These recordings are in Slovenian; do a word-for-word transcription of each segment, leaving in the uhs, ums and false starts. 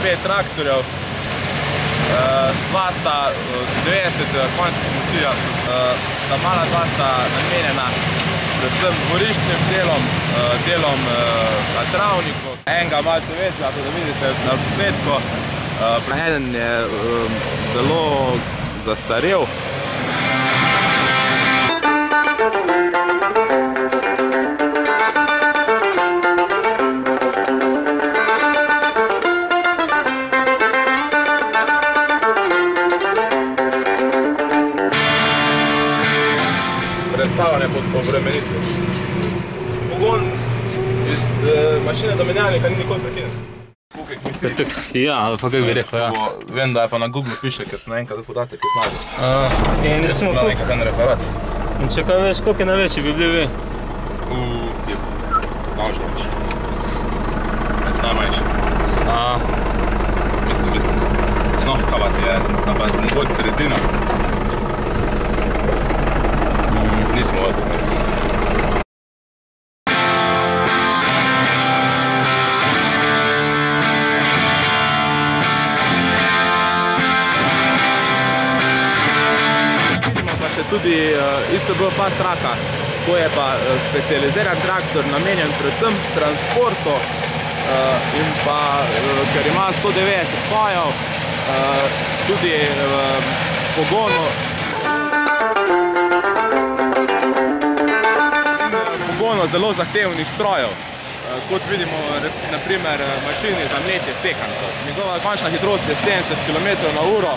pet traktorjev, dva sta devetdeset konjskih moči, ta mala dva sta namenjena predvsem dvoriščnim delom, delom na travniku. Enega malce večja, da vidite na posnetku. Eden je zelo zastarel. Prestavljanje pod obremenitvijo. Pogon iz mašine do menjalnika ni nikoli prekinjen. Ja, pa kako bi rekel, ja. Vem, da je pa na Google piše, ker sem naenkrat podatek iznađel. In recimo koliko? Nekaj en referat. In če kaj veš, koliko je največji bi bili vi? Je davžno več. Najmanjši. Mislim biti. No, kavati je, pa mogoče sredina. Nismo odlični. Še tudi I C B Fast Traka, to je pa specializiran traktor, namenjen predvsem transportu in pa, ker ima sto devetdeset konjev, tudi pogonu. Pogonu zelo zahtevnih strojev, kot vidimo na primer mašini za mletje pekancev. Njegova končna hitrost je sedemdeset kilometrov na uro.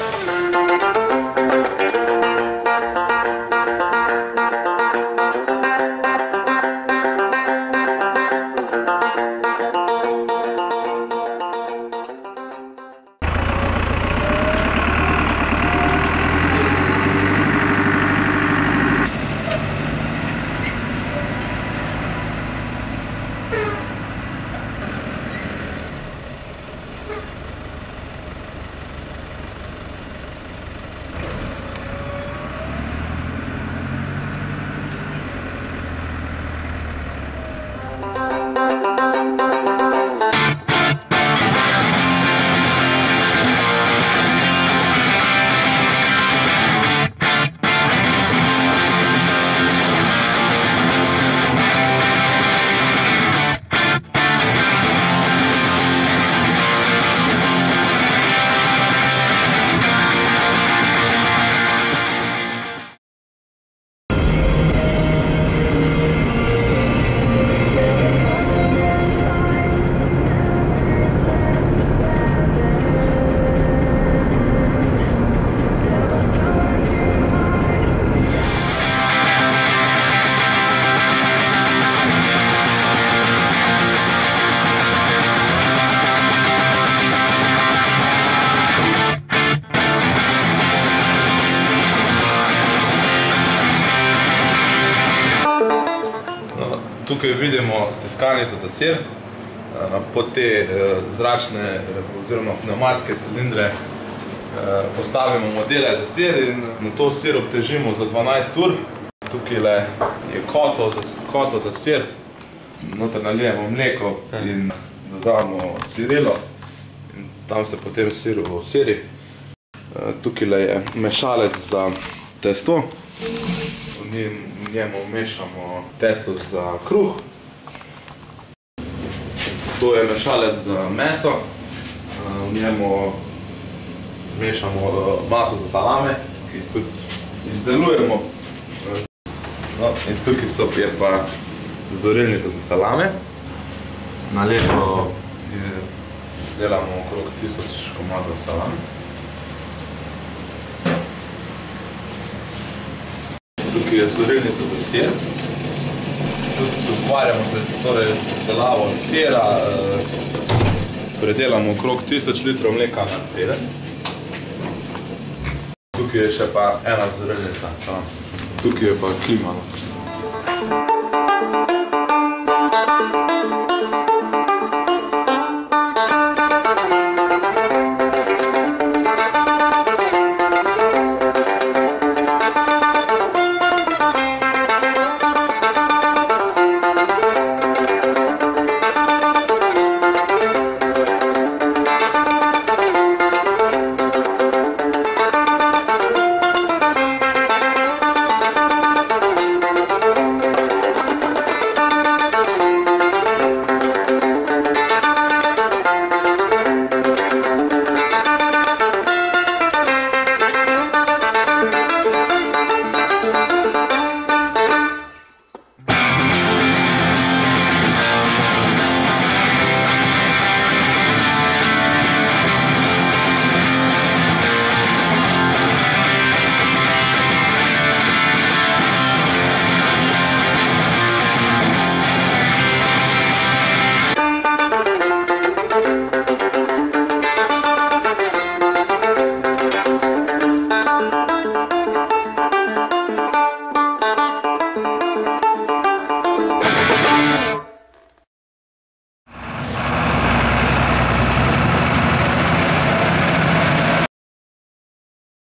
Tukaj vidimo stiskalnico za sir. Pod te zračne oziroma pnevmatske cilindre postavimo modele za sir in na to sir obtežimo za dvanajst ur. Tukaj je koto za sir. Noter nalijemo mleko in dodamo sirilo. Tam se potem sir osiri. Tukaj je mešalec za testo. V njemu mešamo testo za kruh. To je mešalec za meso. V njemu mešamo maso za salame, ki tudi izdelujemo. In tukaj so je pa zorilnica za salame. Na leto delamo okrog tisoč komadov salame. Tukaj je zorilnica za sir. Tudi ukvarjamo se z delavo sira. Predelamo okrog tisoč litrov mleka na teden. Tukaj je še pa ena zorilnica. Tukaj je pa klima.